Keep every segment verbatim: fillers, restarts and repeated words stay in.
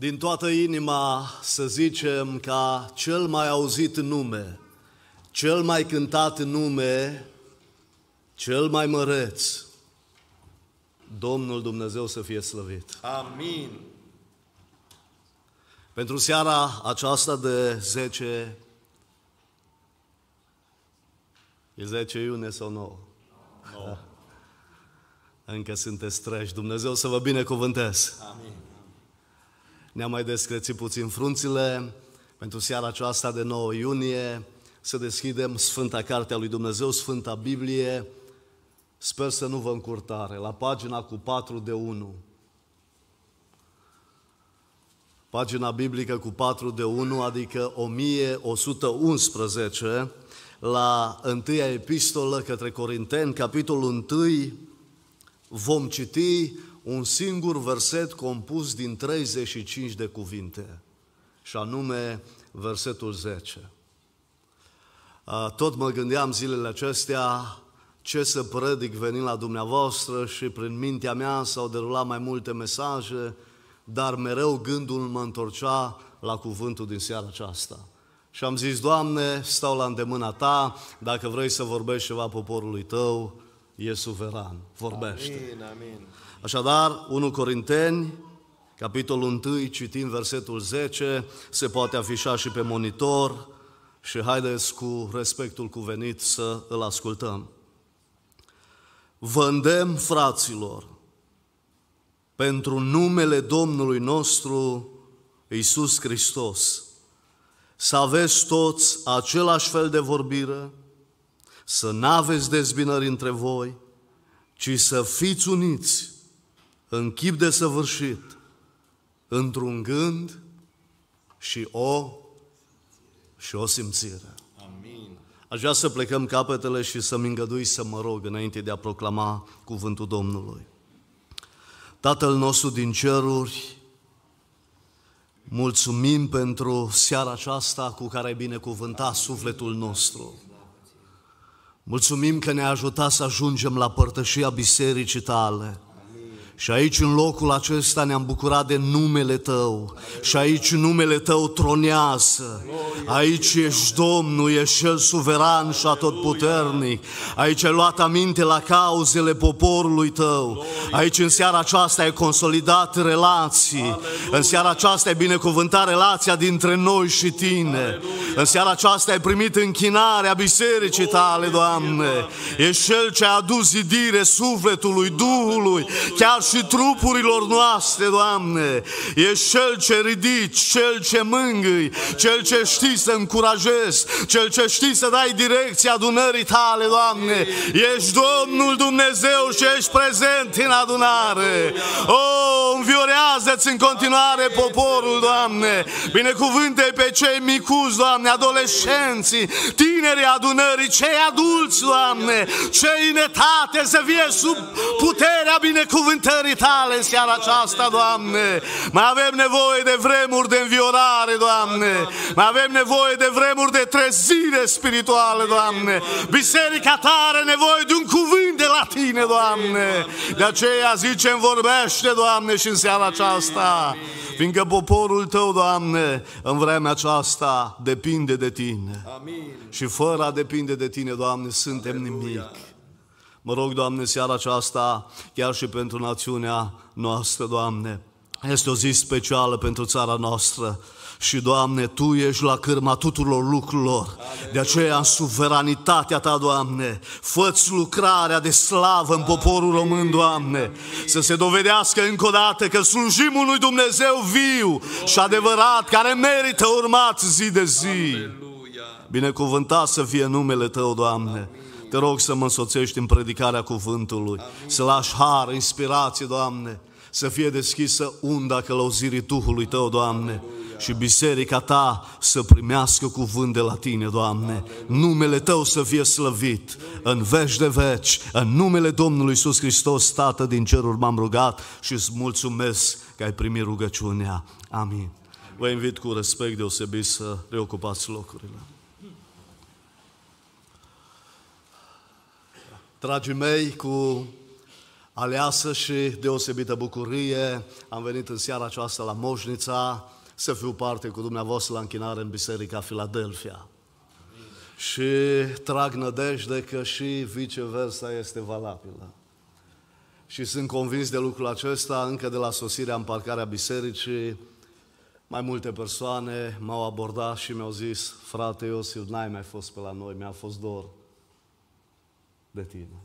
din toată inima să zicem ca cel mai auzit nume, cel mai cântat nume, cel mai măreț, Domnul Dumnezeu să fie slăvit. Amin. Pentru seara aceasta de zece, e zece iunie sau nouă? nouă. Încă sunteți treji. Dumnezeu să vă binecuvânteze. Amin. Ne-am mai descrețit puțin frunțile pentru seara aceasta de nouă iunie, să deschidem Sfânta Cartea lui Dumnezeu, Sfânta Biblie. Sper să nu vă încurtare, la pagina cu patru de unu. Pagina biblică cu patru de unu, adică o mie o sută unsprezece, la întâia epistolă către Corinteni, capitolul unu, vom citi un singur verset compus din treizeci și cinci de cuvinte, și anume versetul zece. Tot mă gândeam zilele acestea ce să predic venind la dumneavoastră și prin mintea mea s-au derulat mai multe mesaje, dar mereu gândul mă întorcea la cuvântul din seara aceasta. Și am zis, Doamne, stau la îndemâna Ta, dacă vrei să vorbești ceva poporului Tău, e suveran, vorbește. Amin, amin. Așadar, unu Corinteni, capitolul unu, citim versetul zece, se poate afișa și pe monitor și haideți cu respectul cuvenit să îl ascultăm. Vă îndemn, fraților, pentru numele Domnului nostru Iisus Hristos, să aveți toți același fel de vorbire, să n-aveți dezbinări între voi, ci să fiți uniți în chip de săvârșit, într-un gând și o, și o simțire. Amin. Aș vrea să plecăm capetele și să-mi îngădui să mă rog înainte de a proclama cuvântul Domnului. Tatăl nostru din ceruri, mulțumim pentru seara aceasta cu care ai binecuvântat sufletul nostru. Mulțumim că ne-ai ajutat să ajungem la părtășia bisericii Tale. Și aici, în locul acesta, ne-am bucurat de numele Tău. Și aici numele Tău tronează. Aici ești Domnul, ești Cel suveran și atotputernic. Aici ai luat aminte la cauzele poporului Tău. Aici, în seara aceasta, ai consolidat relații. În seara aceasta ai binecuvântat relația dintre noi și Tine. În seara aceasta ai primit închinarea bisericii Tale, Doamne. Ești Cel ce a adus zidire sufletului, Duhului, chiar și trupurilor noastre, Doamne. Ești Cel ce ridici, Cel ce mângâi, Cel ce știi să încurajezi, Cel ce știi să dai direcția adunării Tale, Doamne. Ești Domnul Dumnezeu și ești prezent în adunare. O, înviorează-ți în continuare poporul, Doamne. Binecuvântă-i pe cei micuți, Doamne, adolescenții, tinerii adunării, cei adulți, Doamne, cei în etate să fie sub puterea binecuvântării Tale în seara aceasta, Doamne. Mai avem nevoie de vremuri de înviorare, Doamne. Mai avem nevoie de vremuri de trezire spirituală, Doamne. Biserica Ta are nevoie de un cuvânt de la Tine, Doamne. De aceea zicem, vorbește, Doamne, și în seara aceasta. Fiindcă poporul Tău, Doamne, în vremea aceasta depinde de Tine. Amin. Și fără a depinde de Tine, Doamne, suntem nimic. Mă rog, Doamne, seara aceasta, chiar și pentru națiunea noastră, Doamne. Este o zi specială pentru țara noastră. Și, Doamne, Tu ești la cârma tuturor lucrurilor. De aceea, în suveranitatea Ta, Doamne, fă-ți lucrarea de slavă în poporul român, Doamne. Să se dovedească încă o dată că slujim unui Dumnezeu viu și adevărat, care merită urmat zi de zi. Binecuvântat să fie numele Tău, Doamne. Te rog să mă însoțești în predicarea cuvântului, să lași har, inspirație, Doamne, să fie deschisă unda călăuzirii Duhului Tău, Doamne, și biserica Ta să primească cuvânt de la Tine, Doamne. Numele Tău să fie slăvit în veci de veci, în numele Domnului Iisus Hristos, Tată din ceruri m-am rugat și îți mulțumesc că ai primit rugăciunea. Amin. Vă invit cu respect deosebit să reocupați locurile. Dragii mei, cu Aleasă și deosebită bucurie, am venit în seara aceasta la Moșnița să fiu parte cu dumneavoastră la închinare în Biserica Filadelfia. Și trag nădejde că și viceversa este valabilă. Și sunt convins de lucrul acesta încă de la sosirea în parcarea bisericii. Mai multe persoane m-au abordat și mi-au zis: frate Iosif, n-ai mai fost pe la noi, mi-a fost dor de tine.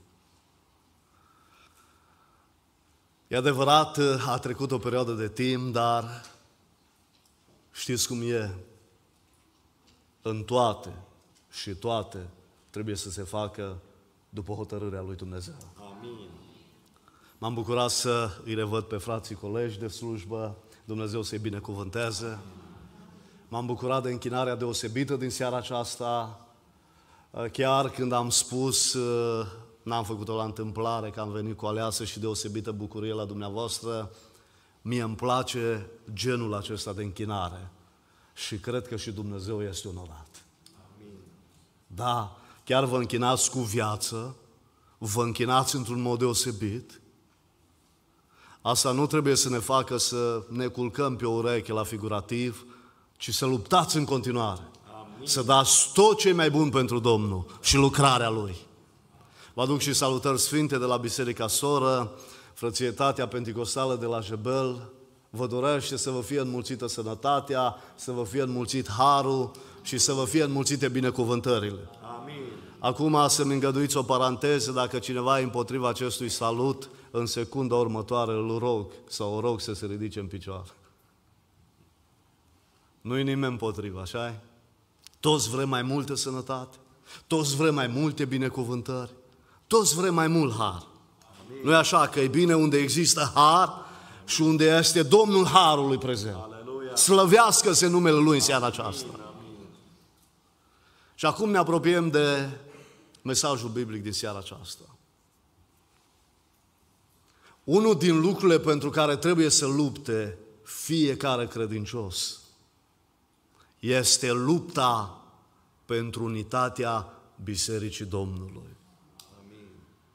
E adevărat, a trecut o perioadă de timp, dar știți cum e? În toate și toate trebuie să se facă după hotărârea lui Dumnezeu. Amin. M-am bucurat să îi revăd pe frații colegi de slujbă, Dumnezeu să-i binecuvânteze. M-am bucurat de închinarea deosebită din seara aceasta, chiar când am spus, n-am făcut-o la întâmplare, că am venit cu aleasă și deosebită bucurie la dumneavoastră, mie îmi place genul acesta de închinare și cred că și Dumnezeu este onorat. Amin. Da, chiar vă închinați cu viață, vă închinați într-un mod deosebit. Asta nu trebuie să ne facă să ne culcăm pe o ureche la figurativ, ci să luptați în continuare. Amin. Să dați tot ce e mai bun pentru Domnul și lucrarea Lui. Vă aduc și salutări sfinte de la Biserica Soră, Frățietatea Penticostală de la Jebel. Vă dorește să vă fie înmulțită sănătatea, să vă fie înmulțit harul și să vă fie înmulțite binecuvântările. Amin. Acum să-mi îngăduiți o paranteză, dacă cineva e împotriva acestui salut, în secunda următoare îl rog sau o rog să se ridice în picioare. Nu-i nimeni împotriva, așa-i? Toți vrem mai multă sănătate, toți vrem mai multe binecuvântări, toți vrem mai mult har. Amin. Nu-i așa că e bine unde există har și unde este Domnul Harului prezent. Aleluia. Slăvească-se numele Lui în seara aceasta. Amin. Amin. Și acum ne apropiem de mesajul biblic din seara aceasta. Unul din lucrurile pentru care trebuie să lupte fiecare credincios este lupta pentru unitatea Bisericii Domnului. Amin.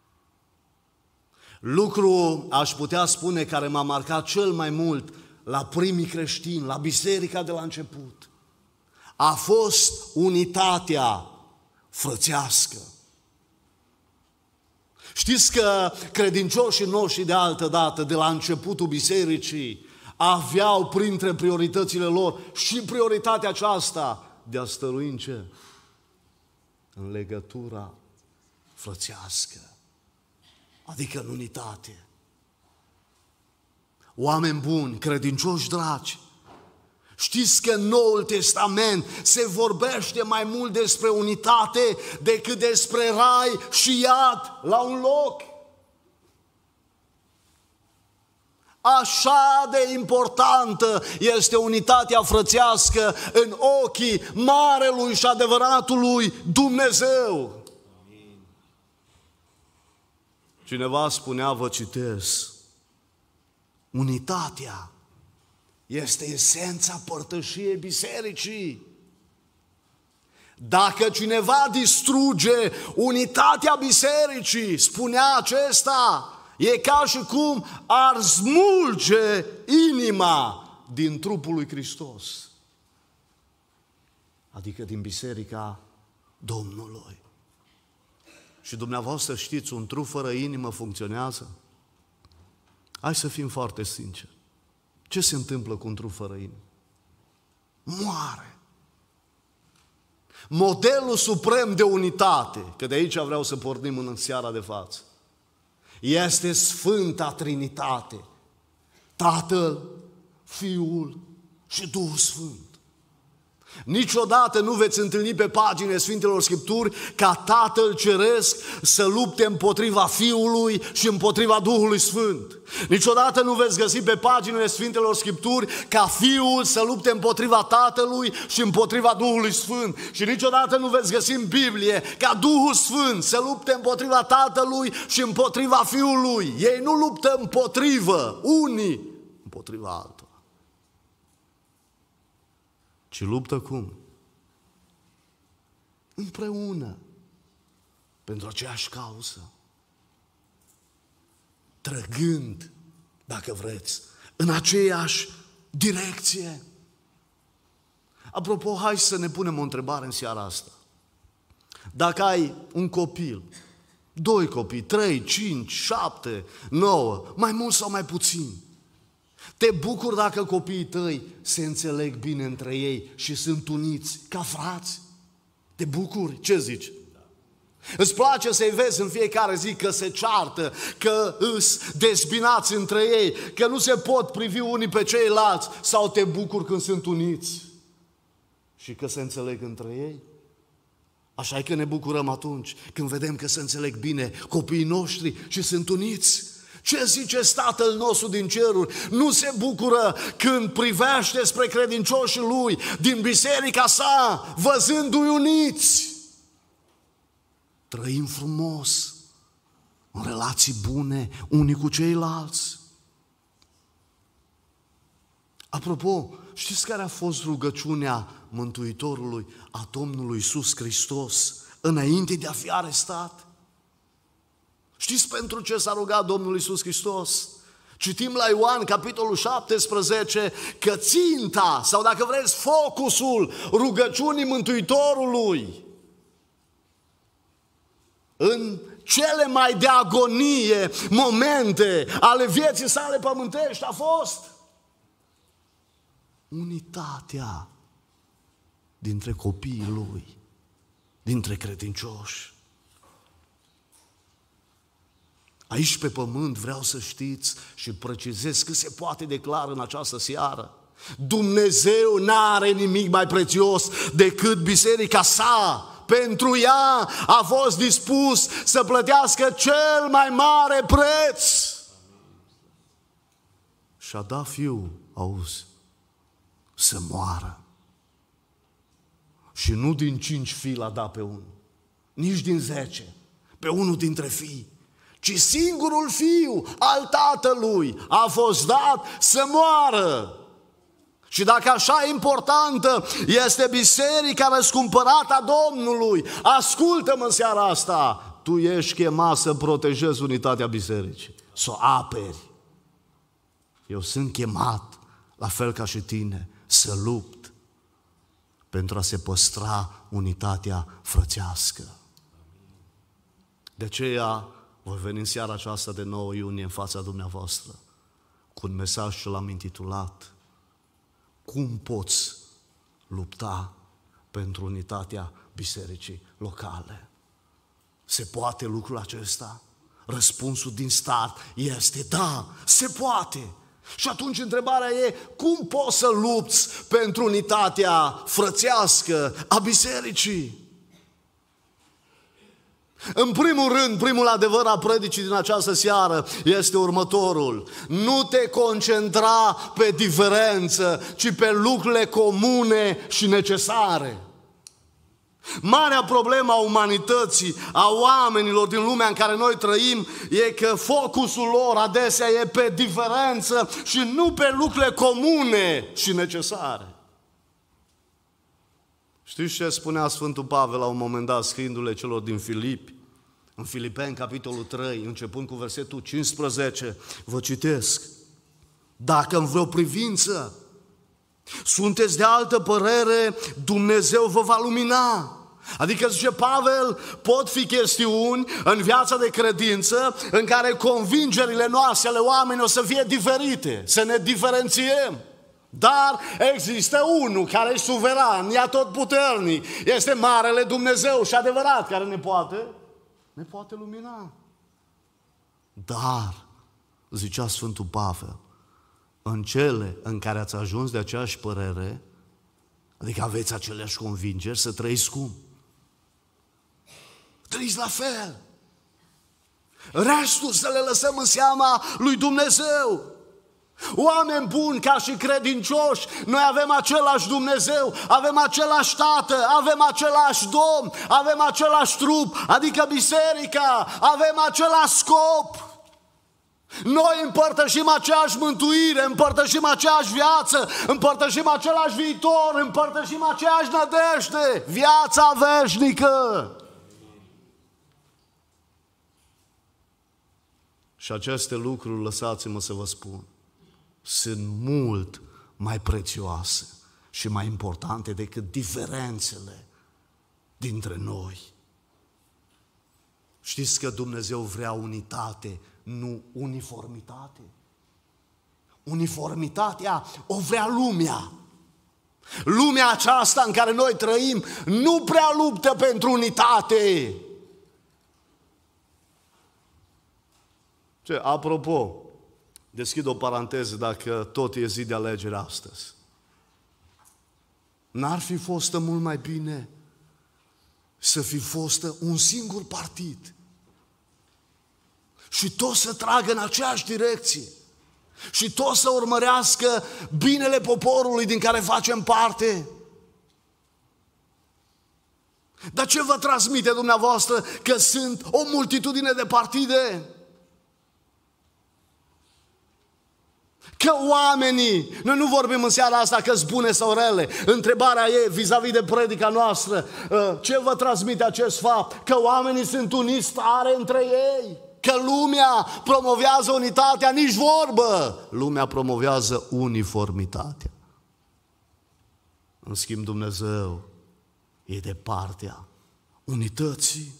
Lucru, aș putea spune, care m-a marcat cel mai mult la primii creștini, la biserica de la început, a fost unitatea frățească. Știți că credincioșii noștri de altă dată, de la începutul bisericii, aveau printre prioritățile lor și prioritatea aceasta de a stărui în ce? În legătura frățească, adică în unitate. Oameni buni, credincioși dragi, știți că în Noul Testament se vorbește mai mult despre unitate decât despre rai și iad la un loc. Așa de importantă este unitatea frățească în ochii marelui și adevăratului Dumnezeu. Amin. Cineva spunea, vă citez, unitatea este esența părtășiei bisericii. Dacă cineva distruge unitatea bisericii, spunea acesta, e ca și cum ar smulge inima din trupul lui Hristos. Adică din biserica Domnului. Și dumneavoastră știți, un trup fără inimă funcționează? Hai să fim foarte sinceri. Ce se întâmplă cu un trup fără inimă? Moare. Modelul suprem de unitate, că de aici vreau să pornim în seara de față, este Sfânta Trinitate, Tatăl, Fiul și Duhul Sfânt. Niciodată nu veți întâlni pe paginile Sfintelor Scripturi ca Tatăl Ceresc să lupte împotriva Fiului și împotriva Duhului Sfânt. Niciodată nu veți găsi pe paginile Sfintelor Scripturi ca Fiul să lupte împotriva Tatălui și împotriva Duhului Sfânt. Și niciodată nu veți găsi în Biblie ca Duhul Sfânt să lupte împotriva Tatălui și împotriva Fiului. Ei nu luptă împotrivă, unii împotriva altora, ci luptă cum? Împreună, pentru aceeași cauză. trăgând, dacă vreți, în aceeași direcție. Apropo, hai să ne punem o întrebare în seara asta. Dacă ai un copil, doi copii, trei, cinci, șapte, nouă, mai mult sau mai puțin, te bucuri dacă copiii tăi se înțeleg bine între ei și sunt uniți ca frați? Te bucuri? Ce zici? Îți place să-i vezi în fiecare zi că se ceartă, că îs dezbinați între ei, că nu se pot privi unii pe ceilalți, sau te bucuri când sunt uniți și că se înțeleg între ei? Așa e că ne bucurăm atunci când vedem că se înțeleg bine copiii noștri și sunt uniți. Ce zice Tatăl nostru din ceruri? Nu se bucură când privește spre credincioșii Lui din biserica sa, văzându-i uniți? Trăim frumos, în relații bune unii cu ceilalți. Apropo, știți care a fost rugăciunea Mântuitorului, a Domnului Iisus Hristos, înainte de a fi arestat? Știți pentru ce s-a rugat Domnul Iisus Hristos? Citim la Ioan, capitolul șaptesprezece, că ținta, sau dacă vreți, focusul rugăciunii Mântuitorului în cele mai de agonie momente ale vieții sale pământești a fost unitatea dintre copiii Lui, dintre credincioși. Aici pe pământ vreau să știți și precizez cât se poate declara în această seară: Dumnezeu n-are nimic mai prețios decât biserica sa. Pentru ea a fost dispus să plătească cel mai mare preț. Și-a dat Fiul, auzi, să moară. Și nu din cinci fii l-a dat pe unul, nici din zece, pe unul dintre fii, ci singurul Fiu al Tatălui a fost dat să moară. Și dacă așa importantă este biserica răscumpărată a Domnului, ascultă-mă în seara asta, tu ești chemat să protejezi unitatea bisericii, să o aperi. Eu sunt chemat, la fel ca și tine, să lupt pentru a se păstra unitatea frățească. De aceea voi veni în seara aceasta de nouă iunie în fața dumneavoastră cu un mesaj ce l-am intitulat: cum poți lupta pentru unitatea bisericii locale? Se poate lucrul acesta? Răspunsul din start este da, se poate. Și atunci întrebarea e: cum poți să lupți pentru unitatea frățească a bisericii? În primul rând, primul adevăr a predicii din această seară este următorul: nu te concentra pe diferență, ci pe lucrurile comune și necesare. Marea problemă a umanității, a oamenilor din lumea în care noi trăim, e că focusul lor adesea e pe diferență și nu pe lucrurile comune și necesare. Știți ce spunea Sfântul Pavel la un moment dat, scriindu-le celor din Filipi? În Filipeni, capitolul trei, începând cu versetul cincisprezece, vă citesc: dacă în vreo privință sunteți de altă părere, Dumnezeu vă va lumina. Adică, zice Pavel, pot fi chestiuni în viața de credință în care convingerile noastre ale oamenilor o să fie diferite, să ne diferențiem. Dar există unul care e suveran, e atotputernic, este Marele Dumnezeu și adevărat, care ne poate, ne poate lumina. Dar, zicea Sfântul Pavel, în cele în care ați ajuns de aceeași părere, adică aveți aceleași convingeri, să trăiți cum? Trăiți la fel. Restul să le lăsăm în seama lui Dumnezeu. Oameni buni ca și credincioși, noi avem același Dumnezeu, avem același Tată, avem același Domn, avem același trup, adică biserica, avem același scop. Noi împărtășim aceeași mântuire, împărtășim aceeași viață, împărtășim același viitor, împărtășim aceeași nădejde, viața veșnică. Și aceste lucruri, lăsați-mă să vă spun, sunt mult mai prețioase și mai importante decât diferențele dintre noi. Știți că Dumnezeu vrea unitate, nu uniformitate. Uniformitatea o vrea lumea. Lumea aceasta în care noi trăim nu prea luptă pentru unitate. Ce, apropo, deschid o paranteză dacă tot e zi de alegere astăzi. N-ar fi fost mult mai bine să fi fost un singur partid și toți să tragă în aceeași direcție și toți să urmărească binele poporului din care facem parte? Dar ce vă transmite dumneavoastră că sunt o multitudine de partide? Că oamenii, noi nu vorbim în seara asta că-s bune sau rele, întrebarea e vis-a-vis de predica noastră, ce vă transmite acest fapt? Că oamenii sunt uniți tare între ei, că lumea promovează unitatea, nici vorbă, lumea promovează uniformitatea. În schimb, Dumnezeu e de partea unității,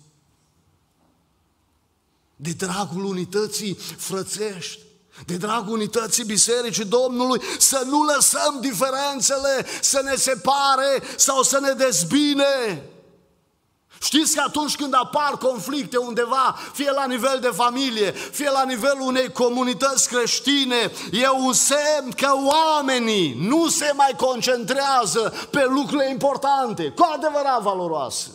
de dragul unității frățești, de dragul unității Bisericii Domnului, să nu lăsăm diferențele să ne separe sau să ne dezbine. Știți că atunci când apar conflicte undeva, fie la nivel de familie, fie la nivelul unei comunități creștine, e un semn că oamenii nu se mai concentrează pe lucrurile importante, cu adevărat valoroase,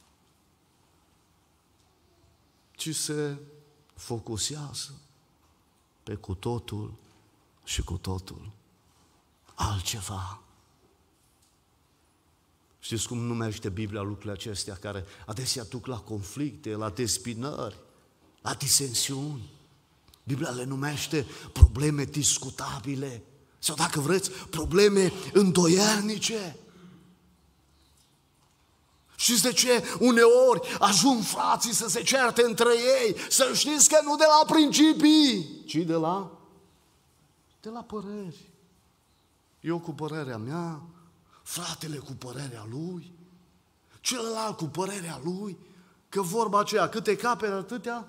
ci se focusează pe cu totul și cu totul altceva. Știți cum numește Biblia lucrurile acestea care adesea duc la conflicte, la despinări, la disensiuni? Biblia le numește probleme discutabile sau, dacă vreți, probleme îndoielnice. Știți de ce uneori ajung frații să se certe între ei? Să știți că nu de la principii, ci de la, de la păreri. Eu cu părerea mea, fratele cu părerea lui, celălalt cu părerea lui, că vorba aceea, câte capere atâtea.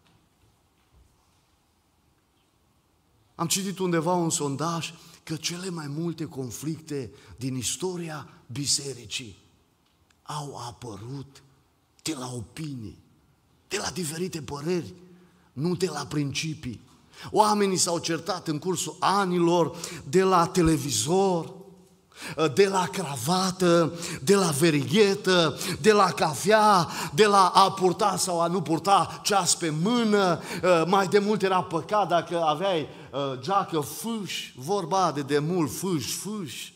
Am citit undeva un sondaj că cele mai multe conflicte din istoria bisericii au apărut de la opinii, de la diferite păreri, nu de la principii. Oamenii s-au certat în cursul anilor de la televizor, de la cravată, de la verighetă, de la cafea, de la a purta sau a nu purta ceas pe mână. Mai de mult era păcat dacă aveai geacă fâș, vorba de demult, fâș, fâș.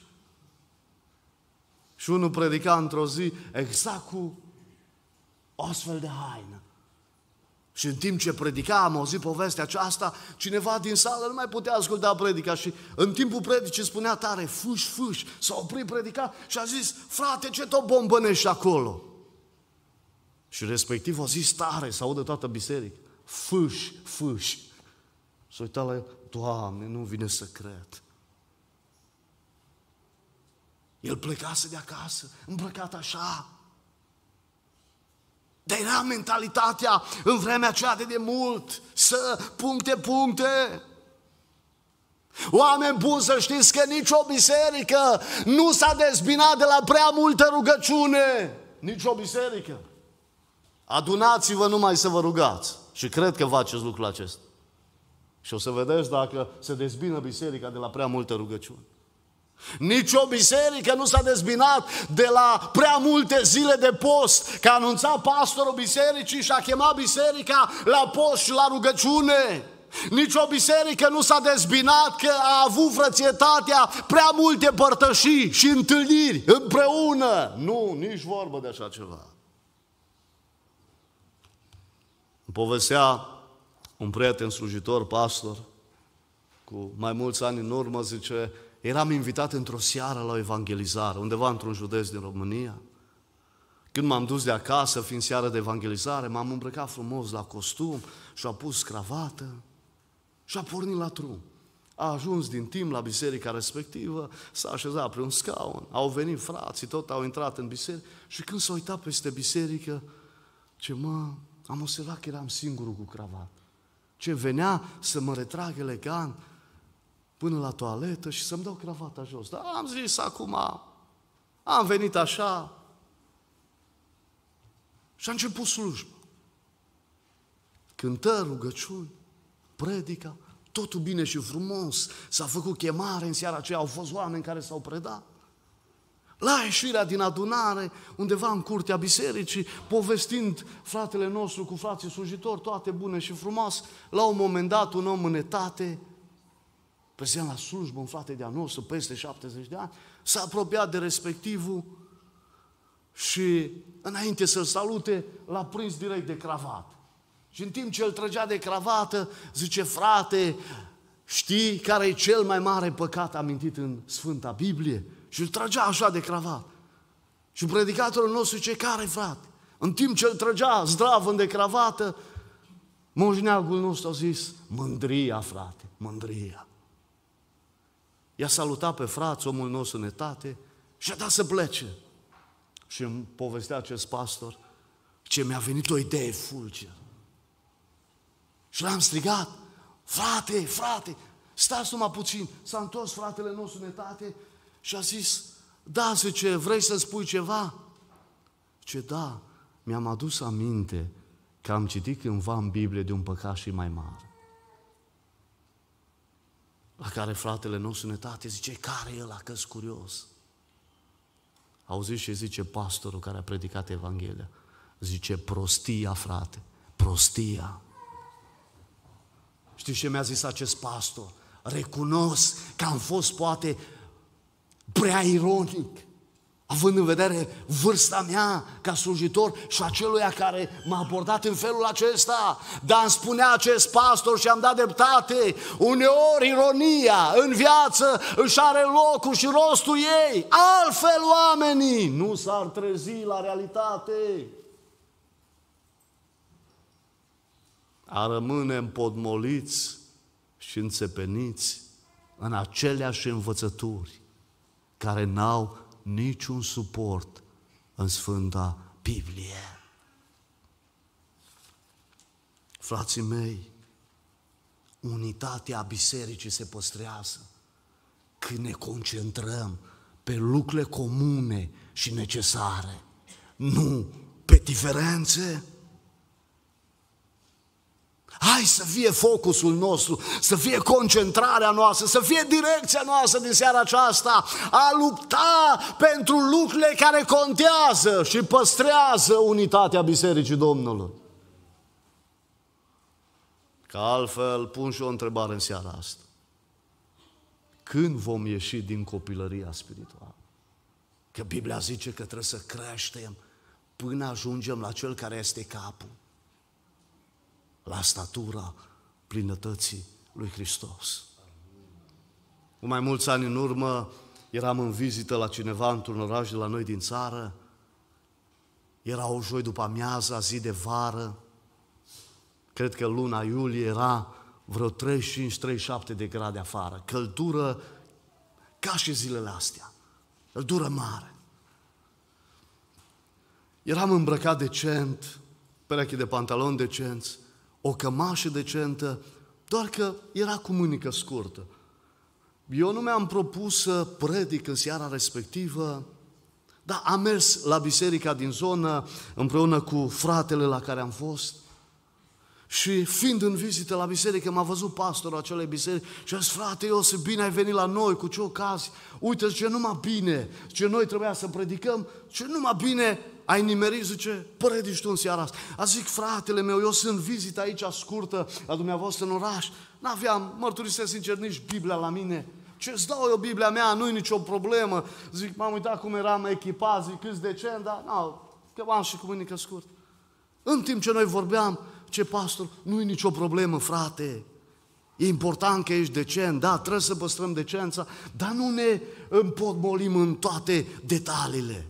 Și unul predica într-o zi exact cu o astfel de haină. Și în timp ce predica, am auzit povestea aceasta, cineva din sală nu mai putea asculta predica și în timpul predicii spunea tare, fâș, fâș, s-a oprit predica și a zis, frate, ce tot bombănești acolo? Și respectiv a zis tare, să audă toată biserica, fâș, fâș. S-a uitat la el, Doamne, nu vine să cred. El plecase de acasă, îmbrăcat așa. Dar era mentalitatea în vremea aceea de demult, să puncte, puncte. Oameni buni, să știți că nicio biserică nu s-a dezbinat de la prea multă rugăciune. Nicio biserică. Adunați-vă numai să vă rugați. Și cred că faceți lucrul acesta. Și o să vedeți dacă se dezbină biserica de la prea multă rugăciune. Nici o biserică nu s-a dezbinat de la prea multe zile de post, că anunța pastorul bisericii și a chemat biserica la post și la rugăciune. Nici o biserică nu s-a dezbinat că a avut frățietatea prea multe părtășii și întâlniri împreună. Nu, nici vorbă de așa ceva. Îmi povestea un prieten slujitor, pastor, cu mai mulți ani în urmă, zice, eram invitat într-o seară la o evangelizare, undeva într-un județ din România. Când m-am dus de acasă, fiind seară de evangelizare, m-am îmbrăcat frumos la costum și am pus cravată. Și a pornit la drum. A ajuns din timp la biserica respectivă, s-a așezat pe un scaun, au venit frații, tot au intrat în biserică și când s-a uitat peste biserică, ce mă, am observat că eram singurul cu cravat. Ce venea să mă retrag elegant până la toaletă și să-mi dau cravata jos. Dar am zis acum, am venit așa și a început slujba. Cântări, rugăciuni, predica, totul bine și frumos. S-a făcut chemare în seara aceea, au fost oameni care s-au predat. La ieșirea din adunare, undeva în curtea bisericii, povestind fratele nostru cu frații slujitori, toate bune și frumos, la un moment dat un om în etate, prezent la slujbă, un frate de-a nostru, peste șaptezeci de ani, s-a apropiat de respectivul și înainte să-l salute, l-a prins direct de cravată. Și în timp ce îl trăgea de cravată, zice, frate, știi care e cel mai mare păcat amintit în Sfânta Biblie? Și îl trăgea așa de cravată. Și predicatorul nostru zice, care frate? În timp ce îl trăgea zdravăn de cravată, moșneagul nostru a zis, mândria, frate, mândria. I-a salutat pe frați, omul nostru în etate, și a dat să plece. Și îmi povestea acest pastor, ce mi-a venit o idee fulger. Și l-am strigat, frate, frate, stați numai puțin. S-a întors fratele nostru în etate și a zis, da, zice, vrei să spui ceva? Ce da, mi-am adus aminte că am citit cândva în Biblie de un păcat și mai mare. La care fratele nostru în etate zice, care e ăla, că-s curios? Auziți ce zice pastorul care a predicat Evanghelia? Zice, prostia, frate, prostia. Știți ce mi-a zis acest pastor? Recunosc că am fost poate prea ironic, având în vedere vârsta mea ca slujitor și aceluia care m-a abordat în felul acesta. Dar îmi spunea acest pastor și am dat dreptate, uneori ironia în viață își are locul și rostul ei, altfel oamenii nu s-ar trezi la realitate. A rămâne împodmoliți și înțepeniți în aceleași învățături care n-au niciun suport în Sfânta Biblie. Frații mei, unitatea bisericii se păstrează când ne concentrăm pe lucrurile comune și necesare, nu pe diferențe. Hai să fie focusul nostru, să fie concentrarea noastră, să fie direcția noastră din seara aceasta, a lupta pentru lucrurile care contează și păstrează unitatea Bisericii Domnului. Că altfel pun și o întrebare în seara asta. Când vom ieși din copilăria spirituală? Că Biblia zice că trebuie să creștem până ajungem la Cel care este capul, la statura plinătății lui Hristos. Cu mai mulți ani în urmă eram în vizită la cineva într-un oraș de la noi din țară. Era o joi după amiaza, zi de vară. Cred că luna iulie era vreo treizeci și cinci treizeci și șapte de grade afară. Căldură ca și zilele astea. Căldură mare. Eram îmbrăcat decent, pereche de pantaloni decenți, o cămașă decentă, doar că era cu mânică scurtă. Eu nu mi-am propus să predic în seara respectivă, dar am mers la biserica din zonă împreună cu fratele la care am fost și fiind în vizită la biserică, m-a văzut pastorul acelei biserici și a zis, frate Iosif, bine ai venit la noi, cu ce ocazie? Uite, zice, numai bine, zice, noi trebuia să predicăm, zice, numai bine ai nimerit, zice, predici tu în seara asta. A zic, fratele meu, eu sunt vizită aici scurtă la dumneavoastră în oraș, n-aveam, mărturisesc sincer, nici Biblia la mine. Ce-ți dau eu Biblia mea, nu-i nicio problemă. Zic, m-am uitat cum eram echipat, zic, câți decent, dar nu, că am și cu mânică scurt. În timp ce noi vorbeam, ce pastor, nu-i nicio problemă, frate. E important că ești decent, da, trebuie să păstrăm decența, dar nu ne împotmolim în toate detaliile.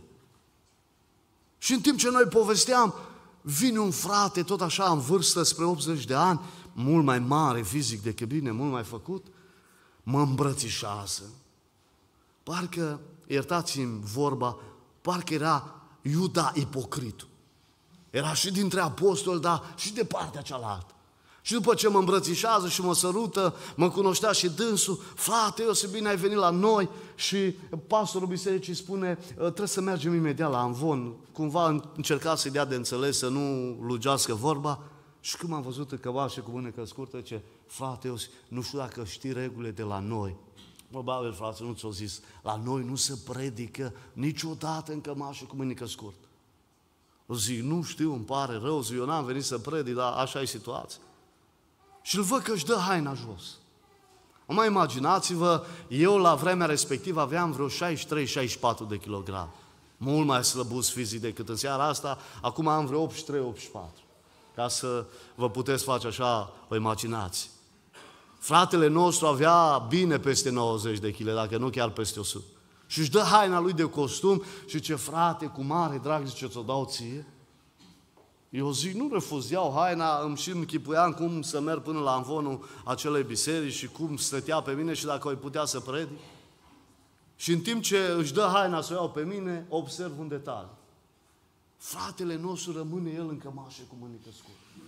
Și în timp ce noi povesteam, vine un frate, tot așa în vârstă, spre optzeci de ani, mult mai mare fizic decât bine, mult mai făcut, mă îmbrățișează. Parcă, iertați-mi vorba, parcă era Iuda ipocritul. Era și dintre apostoli, dar și de partea cealaltă. Și după ce mă îmbrățișează și mă sărută, mă cunoștea și dânsul, frate, eu bine ai venit la noi, și pastorul bisericii spune, trebuie să mergem imediat la Amvon. Cumva încerca să-i dea de înțeles, să nu lugească vorba. Și când m-am văzut în cămașă cu mânecă scurtă, ce frate, eu nu știu dacă știi regulile de la noi. Probabil, frate, nu ți-o zis, la noi nu se predică niciodată în cămașă cu mânecă scurtă. O zic, nu știu, îmi pare rău, zic, eu n-am venit să predic, dar așa e situația. Și îl văd că își dă haina jos. Mai imaginați-vă, eu la vremea respectivă aveam vreo șaizeci și trei șaizeci și patru de kilograme. Mult mai slăbus fizic decât în seara asta, acum am vreo optzeci și trei optzeci și patru. Ca să vă puteți face așa o imaginație. Fratele nostru avea bine peste nouăzeci de kilograme, dacă nu chiar peste o sută. Și își dă haina lui de costum și ce frate, cu mare drag, zice, ți-o dau ție. Eu zic, nu refuz, iau haina, îmi și închipuiam cum să merg până la amvonul acelei biserici și cum stătea pe mine și dacă o putea să predic. Și în timp ce își dă haina să o iau pe mine, observ un detaliu. Fratele nostru rămâne el în cămașă cu mânică scurtă.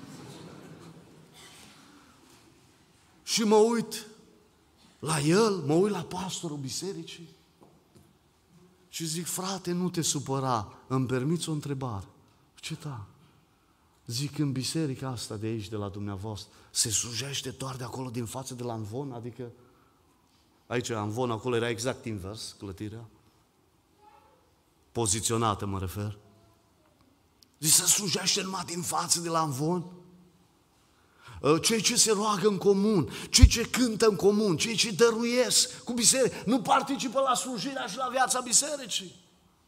Și mă uit la el, mă uit la pastorul bisericii și zic, frate, nu te supăra, îmi permiți o întrebare. Ce da? Zic, în biserica asta de aici, de la dumneavoastră, se slujește doar de acolo, din față, de la Amvon? Adică, aici, Amvon, acolo era exact invers, clătirea. Poziționată, mă refer. Zic, se slujește numai din față, de la Amvon? Cei ce se roagă în comun, cei ce cântă în comun, cei ce dăruiesc cu biserică, nu participă la slujirea și la viața bisericii.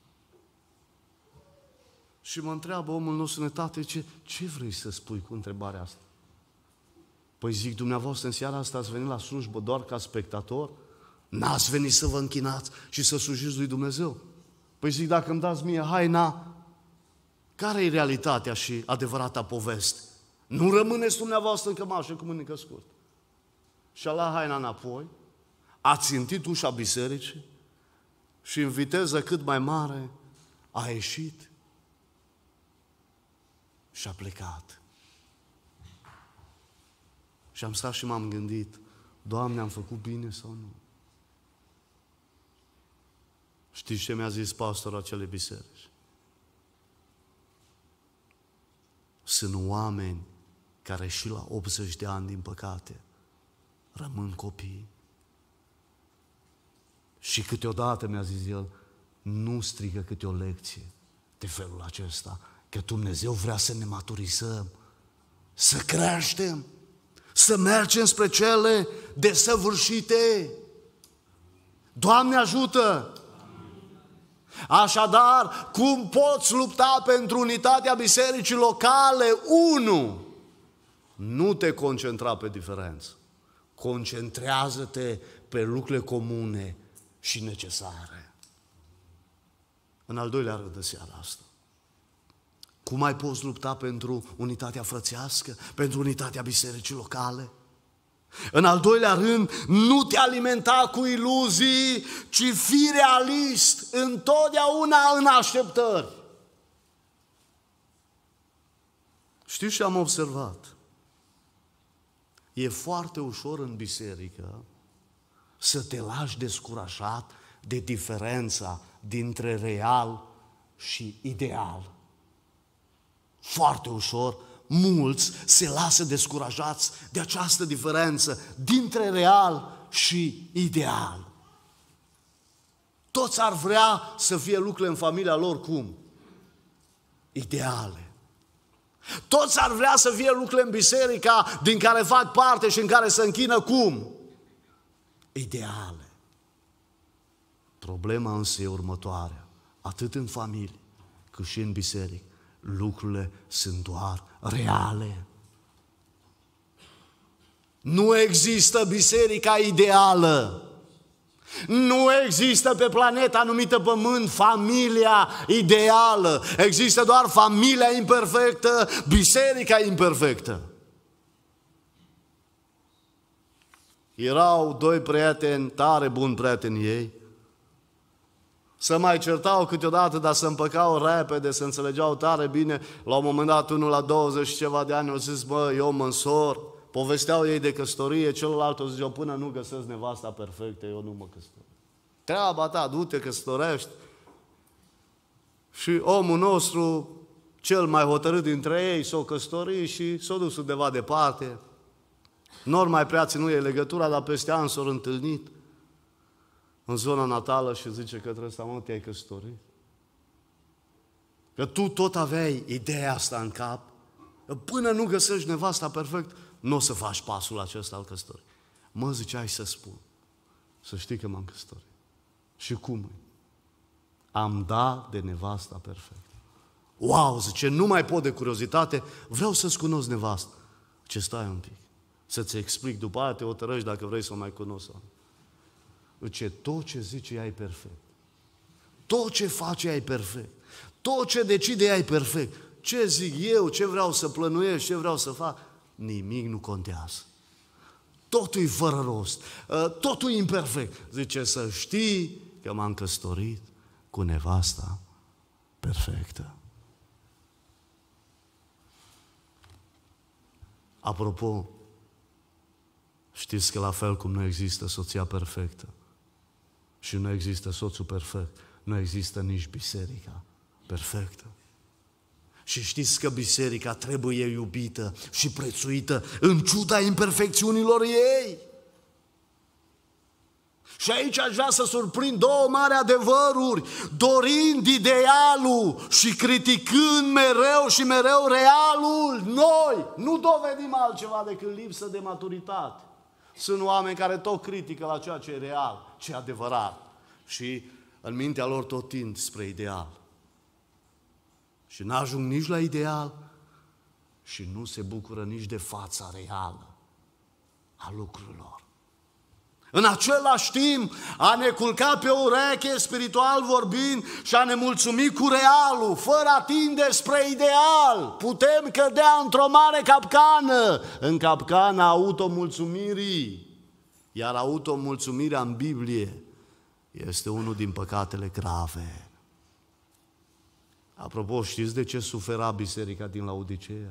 Și mă întreabă omul nostru în etate, ce, ce vrei să spui cu întrebarea asta? Păi zic, dumneavoastră în seara asta ați venit la slujbă doar ca spectator? N-ați venit să vă închinați și să slujiți lui Dumnezeu? Păi zic, dacă îmi dați mie haina, care e realitatea și adevărata poveste? Nu rămâneți dumneavoastră în cămașă cu mânică scurtă. Și-a luat haina înapoi, a țintit ușa bisericii și în viteză cât mai mare a ieșit și a plecat. Și am stat și m-am gândit, Doamne, am făcut bine sau nu? Știți ce mi-a zis pastorul acelei biserici? Sunt oameni care și la optzeci de ani, din păcate, rămân copii. Și câteodată, mi-a zis el, nu strigă câte o lecție de felul acesta, că Dumnezeu vrea să ne maturizăm, să creștem, să mergem spre cele desăvârșite. Doamne ajută! Așadar, cum poți lupta pentru unitatea bisericii locale? Unu, nu te concentra pe diferență. Concentrează-te pe lucrurile comune și necesare. În al doilea rând de seara asta, cum mai poți lupta pentru unitatea frățească, pentru unitatea bisericii locale? În al doilea rând, nu te alimenta cu iluzii, ci fii realist, întotdeauna în așteptări. Știți ce am observat? E foarte ușor în biserică să te lași descurajat de diferența dintre real și ideal. Foarte ușor, mulți se lasă descurajați de această diferență dintre real și ideal. Toți ar vrea să fie lucrurile în familia lor cum? Ideale. Toți ar vrea să fie lucrurile în biserica din care fac parte și în care se închină cum? Ideale. Problema însă e următoarea. Atât în familie cât și în biserică, lucrurile sunt doar reale. Nu există biserica ideală. Nu există pe planeta numită Pământ familia ideală. Există doar familia imperfectă, biserica imperfectă. Erau doi prieteni, tare buni prieteni ei. Se mai certau câteodată, dar se împăcau repede, se înțelegeau tare bine. La un moment dat, unul la douăzeci și ceva de ani, au zis, bă, eu mă însor. Povesteau ei de căsătorie, celălalt o ziceau, până nu găsesc nevasta perfectă, eu nu mă căsătoresc. Treaba ta, du-te, căsătorești. Și omul nostru, cel mai hotărât dintre ei, s-o căsători și s-o dus undeva departe. Nor mai prea ținut ei legătura, dar peste ani s-au întâlnit în zona natală și zice către ăsta, mă, te-ai căsătorit? Că tu tot aveai ideea asta în cap, că până nu găsești nevasta perfect, nu o să faci pasul acesta al căsătorii. Mă, zice, hai să spun, să știi că m-am căsătorit. Și cum e? Am dat de nevasta perfect. Wow, zice, nu mai pot de curiozitate, vreau să-ți cunosc nevasta. Ce stai un pic, să-ți explic, după aia te hotărăști dacă vrei să o mai cunosc. Zice, tot ce zice ea e perfect. Tot ce face ea e perfect. Tot ce decide ea e perfect. Ce zic eu, ce vreau să plănuiesc, ce vreau să fac, nimic nu contează. Totul e fără rost. Totul e imperfect. Zice, să știi că m-am căsătorit cu nevasta perfectă. Apropo, știți că la fel cum nu există soția perfectă și nu există soțul perfect, nu există nici biserica perfectă. Și știți că biserica trebuie iubită și prețuită în ciuda imperfecțiunilor ei. Și aici aș vrea să surprind două mari adevăruri, dorind idealul și criticând mereu și mereu realul. Noi nu dovedim altceva decât lipsă de maturitate. Sunt oameni care tot critică la ceea ce e real, ce e adevărat. Și în mintea lor tot tind spre ideal. Și n-ajung nici la ideal și nu se bucură nici de fața reală a lucrurilor. În același timp, a ne culca pe ureche, spiritual vorbind, și a ne mulțumi cu realul, fără a tinde spre ideal. Putem cădea într-o mare capcană, în capcana automulțumirii. Iar automulțumirea în Biblie este unul din păcatele grave. Apropo, știți de ce sufera biserica din Laodiceea?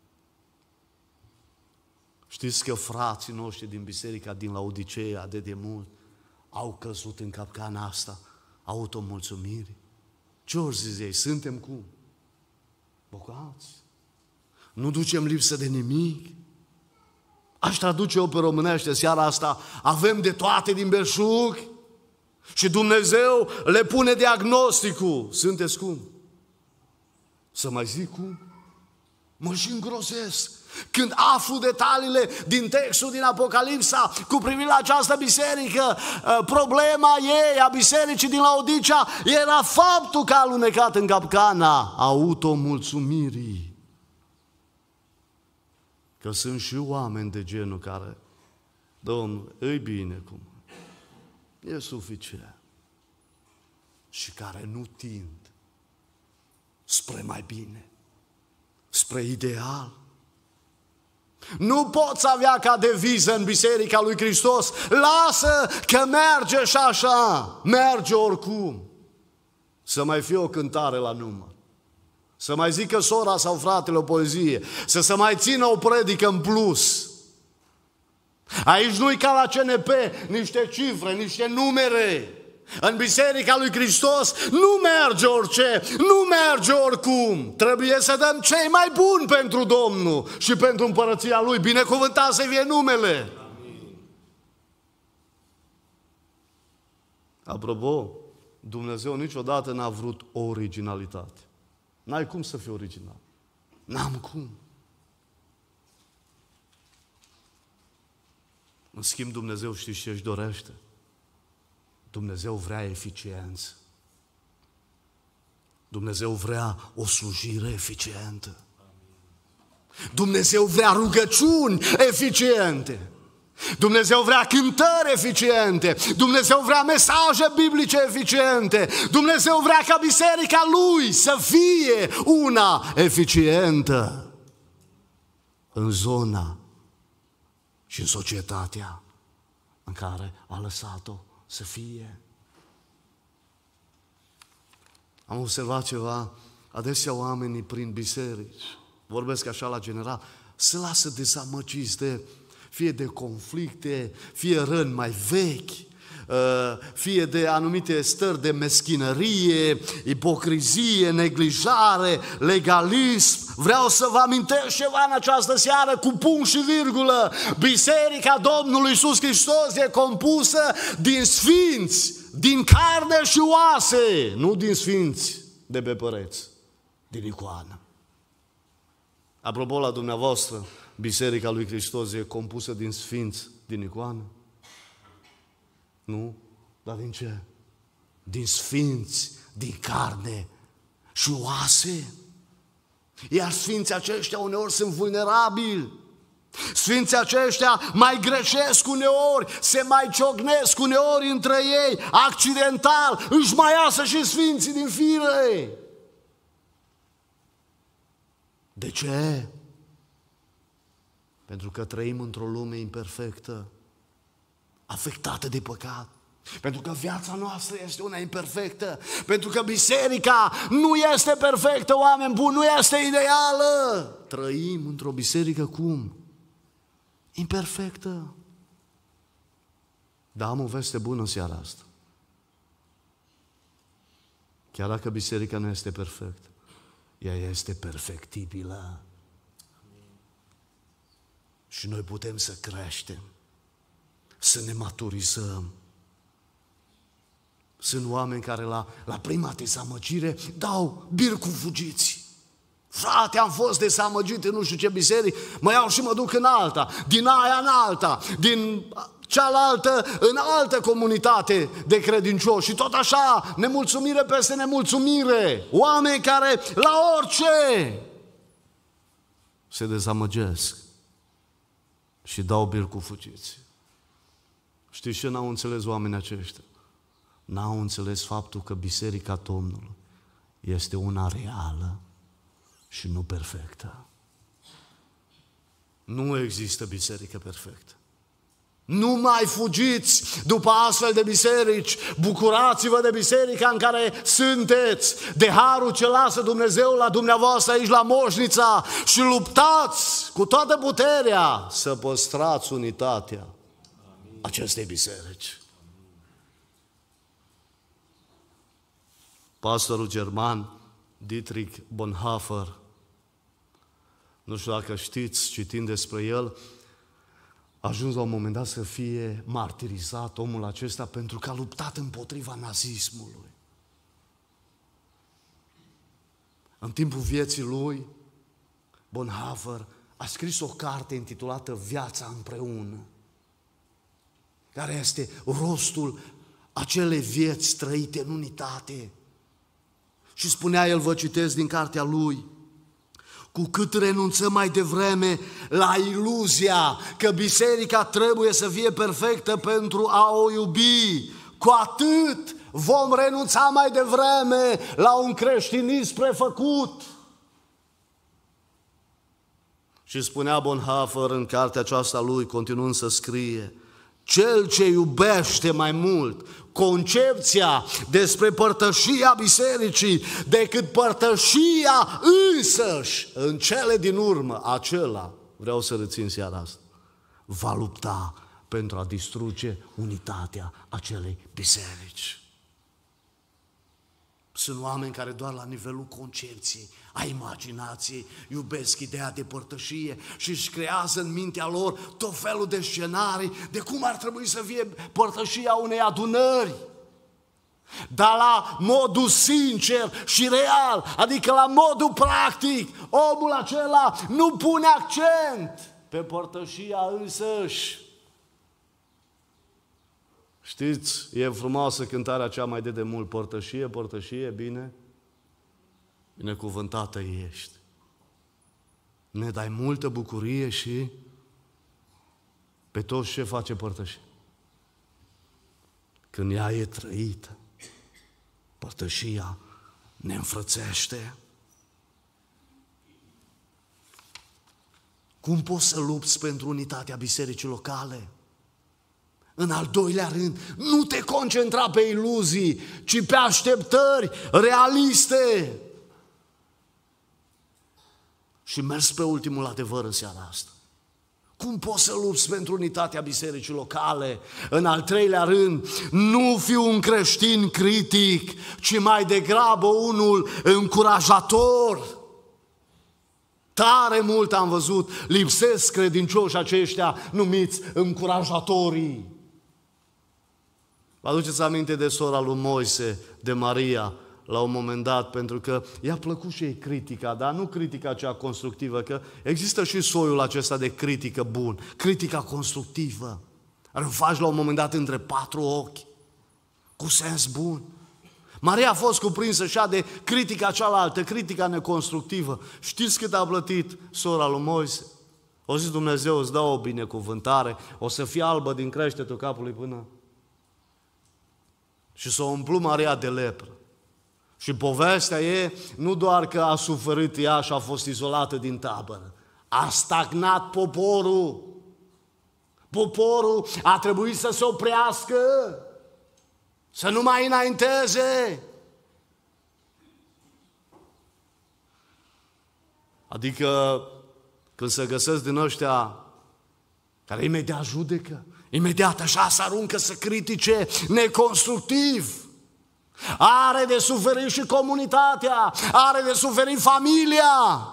Știți că frații noștri din biserica din Laodiceea de demult au căzut în capcana asta automulțumirii? Ce ori zis ei? Suntem cum? Bogați? Nu ducem lipsă de nimic? Aș traduce eu pe românește seara asta, avem de toate din belșug și Dumnezeu le pune diagnosticul. Sunteți cum? Să mai zic cum? Mă și îngrozesc când aflu detaliile din textul din Apocalipsa cu privire la această biserică. Problema ei, a bisericii din Laodicea, era faptul că a alunecat în capcana automulțumirii. Că sunt și oameni de genul care, Domnul, îi bine cum e suficient, și care nu tind spre mai bine, spre ideal. Nu poți avea ca deviză în Biserica lui Hristos, lasă că merge și așa, merge oricum. Să mai fie o cântare la număr, să mai zică sora sau fratele o poezie, să se mai țină o predică în plus. Aici nu-i ca la C N P, niște cifre, niște numere. În Biserica lui Hristos nu merge orice, nu merge oricum. Trebuie să dăm cei mai buni pentru Domnul și pentru împărăția Lui. Binecuvântat să fie numele. Amin. Apropo, Dumnezeu niciodată n-a vrut o originalitate. N-ai cum să fii original. N-am cum. În schimb, Dumnezeu știți ce își dorește? Dumnezeu vrea eficiență. Dumnezeu vrea o slujire eficientă. Dumnezeu vrea rugăciuni eficiente. Dumnezeu vrea cântări eficiente. Dumnezeu vrea mesaje biblice eficiente. Dumnezeu vrea ca biserica Lui să fie una eficientă în zona și în societatea în care a lăsat-o să fie. Am observat ceva, adesea oamenii prin biserici, vorbesc așa la general, se lasă dezamăgiți de, fie de conflicte, fie răni mai vechi, fie de anumite stări de meschinărie, ipocrizie, neglijare, legalism. Vreau să vă amintesc ceva în această seară cu punct și virgulă. Biserica Domnului Iisus Hristos e compusă din sfinți, din carne și oase, nu din sfinți de pe pereți, din icoană. Apropo, la dumneavoastră, Biserica lui Hristos e compusă din sfinți din icoană? Nu? Dar din ce? Din sfinți, din carne și oase. Iar sfinții aceștia uneori sunt vulnerabili. Sfinții aceștia mai greșesc uneori, se mai ciocnesc uneori între ei, accidental, își mai iasă și sfinții din fire. De ce? Pentru că trăim într-o lume imperfectă, afectată de păcat. Pentru că viața noastră este una imperfectă. Pentru că biserica nu este perfectă, oameni buni, nu este ideală. Trăim într-o biserică cum? Imperfectă. Dar am o veste bună în seara asta. Chiar dacă biserica nu este perfectă, ea este perfectibilă. Și noi putem să creștem, să ne maturizăm. Sunt oameni care la, la prima dezamăgire dau bir cu fugiți. Frate, am fost dezamăgit în nu știu ce biserică, mă iau și mă duc în alta, din aia în alta, din cealaltă în altă comunitate de credincioși. Și tot așa, nemulțumire peste nemulțumire. Oameni care la orice se dezamăgesc și dau bir cu fugiți. Știți ce n-au înțeles oamenii aceștia? N-au înțeles faptul că Biserica Domnului este una reală și nu perfectă. Nu există biserică perfectă. Nu mai fugiți după astfel de biserici, bucurați-vă de biserica în care sunteți, de harul ce lasă Dumnezeu la dumneavoastră aici la Moșnița și luptați cu toată puterea să păstrați unitatea acestei biserici. Pastorul german Dietrich Bonhoeffer, nu știu dacă știți, citind despre el, a ajuns la un moment dat să fie martirizat omul acesta pentru că a luptat împotriva nazismului. În timpul vieții lui, Bonhoeffer a scris o carte intitulată Viața împreună, care este rostul acelei vieți trăite în unitate. Și spunea el, vă citesc din cartea lui, cu cât renunțăm mai devreme la iluzia că biserica trebuie să fie perfectă pentru a o iubi, cu atât vom renunța mai devreme la un creștinism prefăcut. Și spunea Bonhoeffer în cartea aceasta lui, continuând să scrie, cel ce iubește mai mult concepția despre părtășia bisericii decât părtășia însăși în cele din urmă, acela, vreau să rețin seara asta, va lupta pentru a distruge unitatea acelei biserici. Sunt oameni care doar la nivelul concepției, a imaginației, iubesc ideea de părtășie și își creează în mintea lor tot felul de scenarii de cum ar trebui să fie părtășia unei adunări. Dar la modul sincer și real, adică la modul practic, omul acela nu pune accent pe părtășia însăși. Știți, e frumoasă cântarea cea mai de demult, părtășie, părtășie, bine, binecuvântată ești. Ne dai multă bucurie și pe toți ce face părtășie. Când ea e trăită, părtășia ne înfrățește. Cum poți să lupți pentru unitatea bisericii locale? În al doilea rând, nu te concentra pe iluzii, ci pe așteptări realiste. Și mers pe ultimul adevăr în seara asta. Cum poți să lupți pentru unitatea bisericii locale? În al treilea rând, nu fi un creștin critic, ci mai degrabă unul încurajator. Tare mult am văzut, lipsesc credincioși aceștia numiți încurajatorii. Vă aduceți aminte de sora lui Moise, de Maria, la un moment dat, pentru că i-a plăcut și ei critica, dar nu critica cea constructivă, că există și soiul acesta de critică bun, critica constructivă, care o faci la un moment dat între patru ochi, cu sens bun. Maria a fost cuprinsă și de critica cealaltă, critica neconstructivă. Știți cât a plătit sora lui Moise? O zis Dumnezeu, îți dau o binecuvântare, o să fie albă din creștetul capului până... Și s-o umplu Maria de lepră. Și povestea e, nu doar că a suferit ea și a fost izolată din tabără, a stagnat poporul. Poporul a trebuit să se oprească, să nu mai înainteze. Adică când se găsesc din ăștia care imediat judecă, imediat așa se aruncă să critique neconstructiv. Are de suferit și comunitatea, are de suferit familia.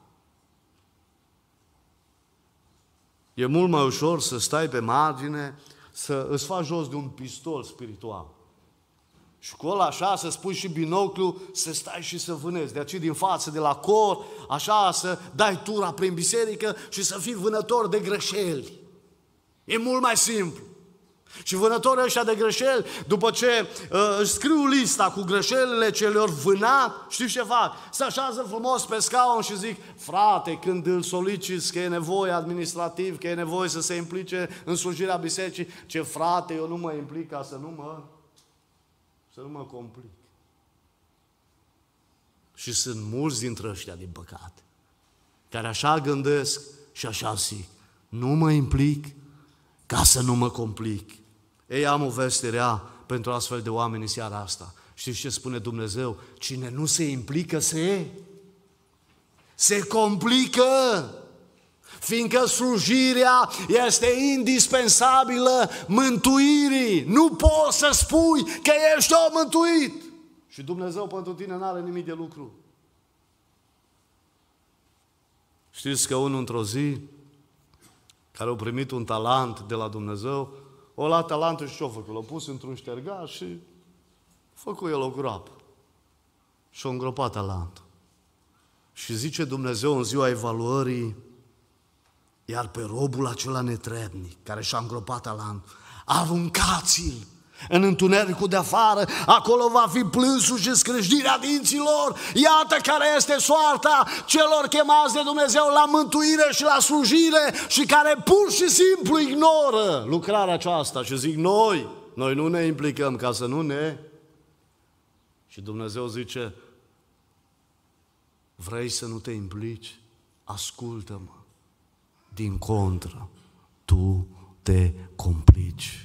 E mult mai ușor să stai pe margine, să îți faci jos de un pistol spiritual. Și cu ăla așa să spui și binoclu, să stai și să vânezi. De aici din față, de la cor, așa să dai tura prin biserică și să fii vânător de greșeli. E mult mai simplu. Și vânătorii ăștia de greșeli, după ce uh, își scriu lista cu greșelile ce le-au vânat, știți ce fac? Se așează frumos pe scaun și zic, frate, când îl soliciți că e nevoie administrativ, că e nevoie să se implice în slujirea bisericii, ce frate, eu nu mă implic ca să nu mă, să nu mă complic. Și sunt mulți dintre ăștia, din păcate, care așa gândesc și așa zic, nu mă implic ca să nu mă complic. Ei, am o veste rea pentru astfel de oameni în seara asta. Știți ce spune Dumnezeu? Cine nu se implică se, se complică. Fiindcă slujirea este indispensabilă mântuirii. Nu poți să spui că ești om mântuit. Și Dumnezeu pentru tine n-are nimic de lucru. Știți că unul într-o zi, care a primit un talent de la Dumnezeu, o luat talentul și ce-a făcut? L-a pus într-un ștergar și a făcut el o groapă. Și a îngropat talentul. Și zice Dumnezeu în ziua evaluării, iar pe robul acela netrebnic, care și-a îngropat talentul, aruncați-l în întunericul de afară, acolo va fi plânsul și scrâșnirea dinților. Iată care este soarta celor chemați de Dumnezeu la mântuire și la slujire și care pur și simplu ignoră lucrarea aceasta și zic, noi, noi nu ne implicăm ca să nu ne... Și Dumnezeu zice, vrei să nu te implici? Ascultă-mă, din contră, tu te complici.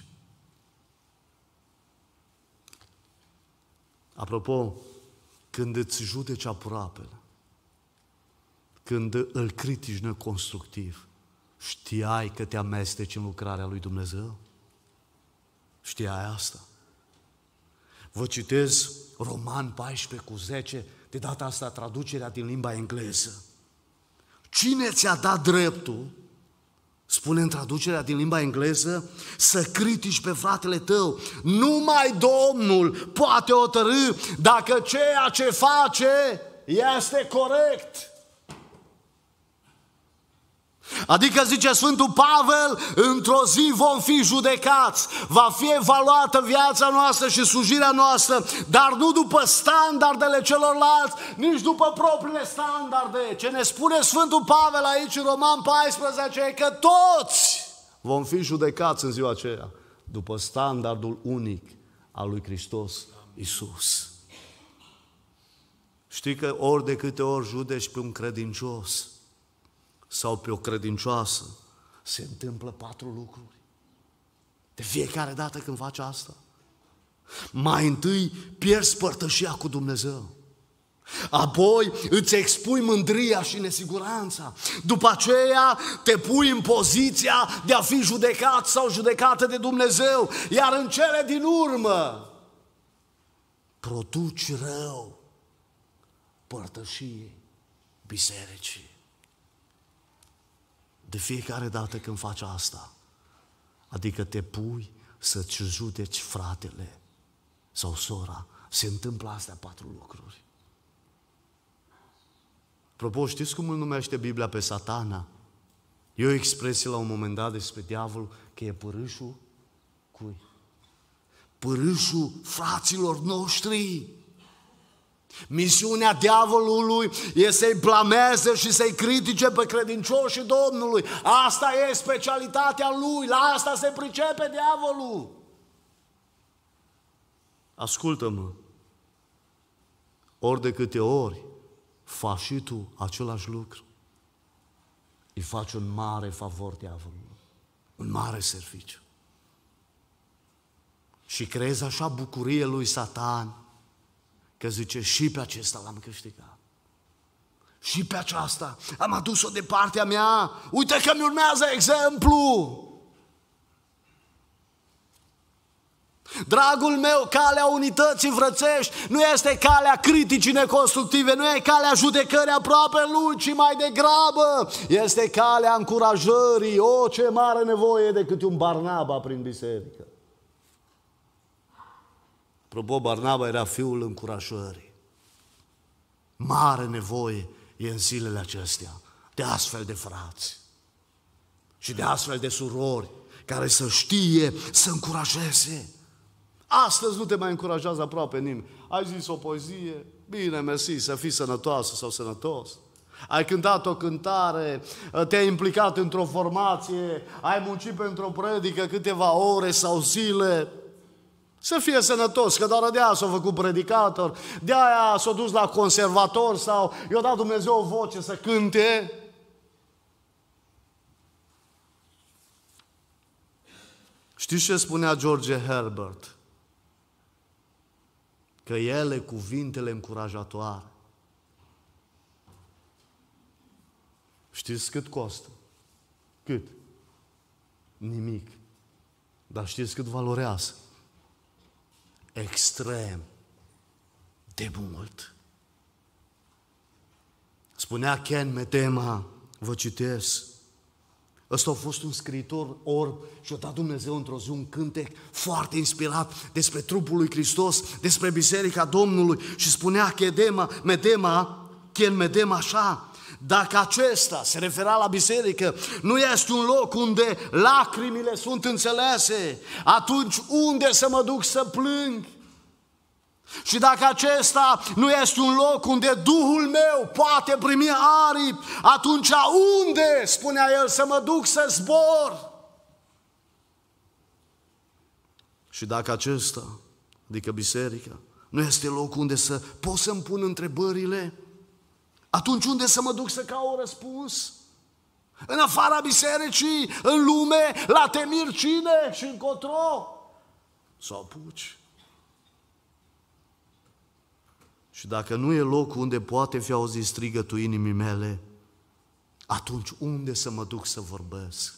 Apropo, când îți judeci aproapele, când îl critici neconstructiv, știai că te amesteci în lucrarea lui Dumnezeu? Știai asta? Vă citez Roman paisprezece cu zece, de data asta traducerea din limba engleză. Cine ți-a dat dreptul, spune în traducerea din limba engleză, să critici pe fratele tău? Numai Domnul poate hotărî dacă ceea ce face este corect. Adică, zice Sfântul Pavel, într-o zi vom fi judecați, va fi evaluată viața noastră și slujirea noastră, dar nu după standardele celorlalți, nici după propriile standarde. Ce ne spune Sfântul Pavel aici în Roman paisprezece e că toți vom fi judecați în ziua aceea după standardul unic al lui Hristos Iisus. Știi că ori de câte ori judeci pe un credincios sau pe o credincioasă, se întâmplă patru lucruri. De fiecare dată când faci asta, mai întâi pierzi părtășia cu Dumnezeu. Apoi îți expui mândria și nesiguranța. După aceea te pui în poziția de a fi judecat sau judecată de Dumnezeu. Iar în cele din urmă produci rău părtășiei bisericii. De fiecare dată când faci asta, adică te pui să-ți judeci fratele sau sora, se întâmplă astea patru lucruri. Apropo, știți cum îl numește Biblia pe Satana? E o expresie la un moment dat despre diavol că e părâșul cui? Părâșul fraților noștri. Misiunea diavolului e să-i blameze și să-i critique pe credincioșii Domnului. Asta e specialitatea lui, la asta se pricepe diavolul. Ascultă-mă, ori de câte ori faci și tu același lucru, îi faci un mare favor diavolului, un mare serviciu. Și creezi așa bucurie lui Satan, că zice, și pe acesta l-am câștigat. Și pe aceasta am adus-o de partea mea. Uite că mi urmează exemplu. Dragul meu, calea unității frățești nu este calea criticii neconstructive, nu e calea judecării aproape lui, ci mai degrabă este calea încurajării. O, ce mare nevoie de câte un Barnaba prin biserică. Apropo, Barnaba era fiul încurajării. Mare nevoie e în zilele acestea de astfel de frați și de astfel de surori care să știe să încurajeze. Astăzi nu te mai încurajează aproape nimeni. Ai zis o poezie, bine, mersi, să fii sănătoasă sau sănătos. Ai cântat o cântare, te-ai implicat într-o formație, ai muncit pentru o predică câteva ore sau zile. Să fie sănătos, că doar de-aia s-a făcut predicator, de-aia s-a dus la conservator sau i-a dat Dumnezeu o voce să cânte. Știți ce spunea George Herbert? Că ele, cuvintele încurajatoare, știți cât costă? Cât? Nimic. Dar știți cât valorează? Extrem de mult. Spunea Ken Medema, vă citesc, ăsta a fost un scriitor orb și a dat Dumnezeu într-o zi un cântec foarte inspirat despre trupul lui Hristos, despre Biserica Domnului și spunea Medema, Medema, Ken Medema așa, dacă acesta, se refera la biserică, nu este un loc unde lacrimile sunt înțelese, atunci unde să mă duc să plâng? Și dacă acesta nu este un loc unde Duhul meu poate primi aripi, atunci unde, spunea el, să mă duc să zbor? Și dacă acesta, adică biserica, nu este loc unde să pot să-mi pun întrebările, atunci unde să mă duc să caut răspuns? În afara bisericii, în lume, la temir cine și încotro? Să apuci. Și dacă nu e loc unde poate fi auzit strigătul inimii mele, atunci unde să mă duc să vorbesc?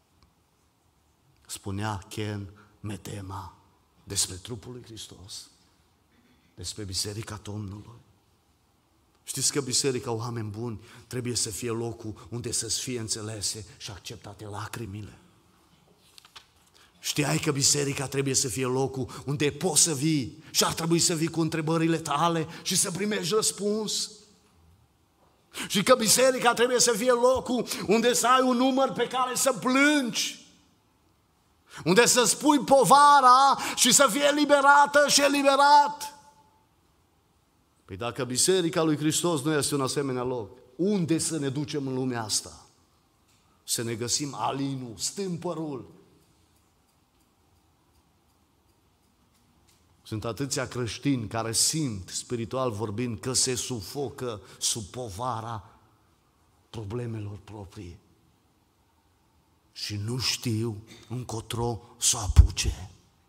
Spunea Ken Medema despre trupul lui Hristos, despre Biserica Domnului. Știți că biserica, oameni buni, trebuie să fie locul unde să-ți fie înțelese și acceptate lacrimile. Știai că biserica trebuie să fie locul unde poți să vii și ar trebui să vii cu întrebările tale și să primești răspuns? Și că biserica trebuie să fie locul unde să ai un număr pe care să plângi, unde să spui povara și să fie liberată și eliberat. Păi dacă Biserica lui Hristos nu este un asemenea loc, unde să ne ducem în lumea asta? Să ne găsim alinul, stâmpărul. Sunt atâția creștini care simt, spiritual vorbind, că se sufocă sub povara problemelor proprii. și nu știu încotro să o apuce.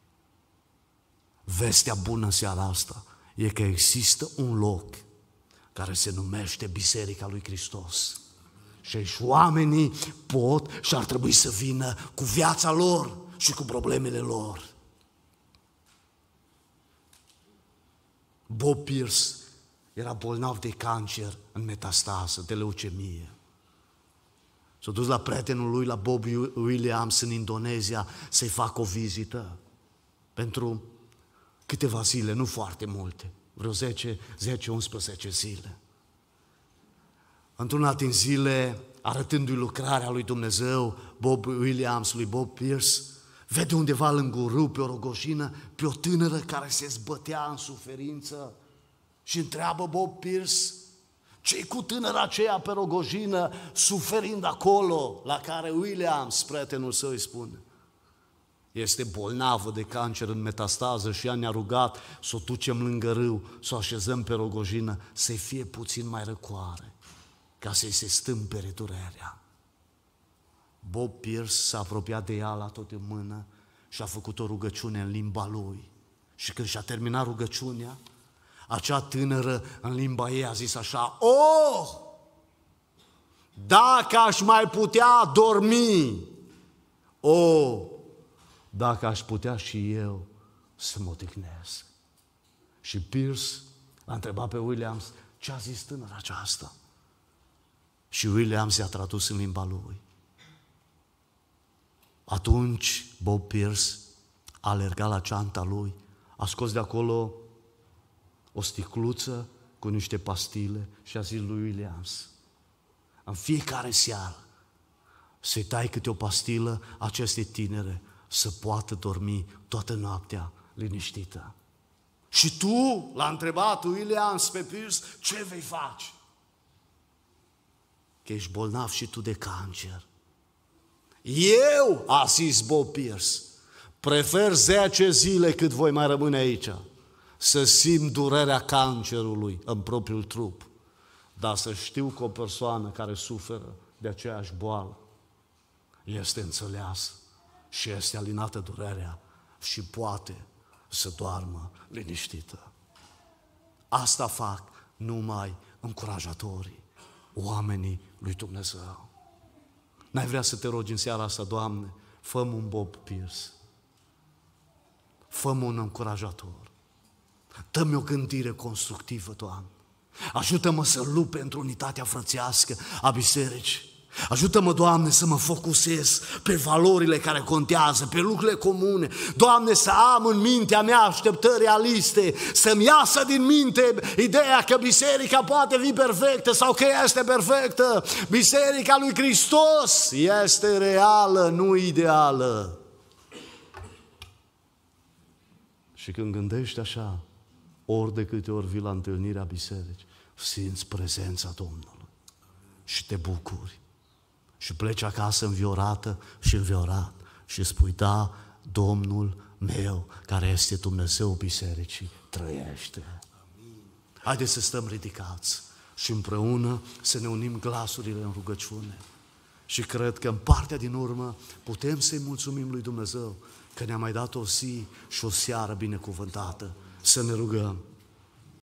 Vestea bună seara asta e că există un loc care se numește Biserica lui Hristos. Și aici oamenii pot și ar trebui să vină cu viața lor și cu problemele lor. Bob Pierce era bolnav de cancer în metastază, de leucemie. S-a dus la prietenul lui, la Bob Williams, în Indonezia, să-i facă o vizită pentru câteva zile, nu foarte multe, vreo zece unsprezece zile. Într-una din zile, arătându-i lucrarea lui Dumnezeu, Bob Williams, lui Bob Pierce, vede undeva lângă un râu, pe o rogoșină, pe o tânără care se zbătea în suferință și întreabă Bob Pierce, ce-i cu tânăra aceea pe rogojină, suferind acolo, la care Williams, prietenul său, îi spune, este bolnavă de cancer în metastază și ea ne-a rugat să o ducem lângă râu, să o așezăm pe rogojină, să-i fie puțin mai răcoare, ca să-i se stâmpere durerea. Bob Pierce s-a apropiat de ea, la tot în mână și a făcut o rugăciune în limba lui. Și când și-a terminat rugăciunea, acea tânără în limba ei a zis așa, oh, dacă aș mai putea dormi, oh, dacă aș putea și eu să mă odihnesc. Și Pierce l-a întrebat pe Williams, ce a zis tânăra aceasta? Și Williams i-a tradus în limba lui. Atunci Bob Pierce a alergat la ceanta lui, a scos de acolo o sticluță cu niște pastile și a zis lui Williams, în fiecare seară să-i tai câte o pastilă acestei tinere să poată dormi toată noaptea liniștită. Și tu, l-a întrebat Williams pe Pierce, ce vei face? Că ești bolnav și tu de cancer. Eu, a zis Bob Pierce, prefer zece zile cât voi mai rămâne aici, să simt durerea cancerului în propriul trup, dar să știu că o persoană care suferă de aceeași boală este înțeleasă și este alinată durerea și poate să doarmă liniștită. Asta fac numai încurajatorii, oamenii lui Dumnezeu. N-ai vrea să te rogi în seara asta, Doamne, fă-mi un Bob Pierce, fă-mi un încurajator, dă-mi o gândire constructivă, Doamne, ajută-mă să lupt pentru unitatea frățească a bisericii. Ajută-mă, Doamne, să mă focusez pe valorile care contează, pe lucrurile comune. Doamne, să am în mintea mea așteptări realiste, să-mi iasă din minte ideea că biserica poate fi perfectă sau că este perfectă. Biserica lui Hristos este reală, nu ideală. Și când gândești așa, ori de câte ori vii la întâlnirea bisericii, simți prezența Domnului și te bucuri. Și pleci acasă înviorată și înviorat și spui, da, Domnul meu, care este Dumnezeu bisericii, trăiește. Haideți să stăm ridicați și împreună să ne unim glasurile în rugăciune. Și cred că în partea din urmă putem să-i mulțumim lui Dumnezeu că ne-a mai dat o zi și o seară binecuvântată. Să ne rugăm.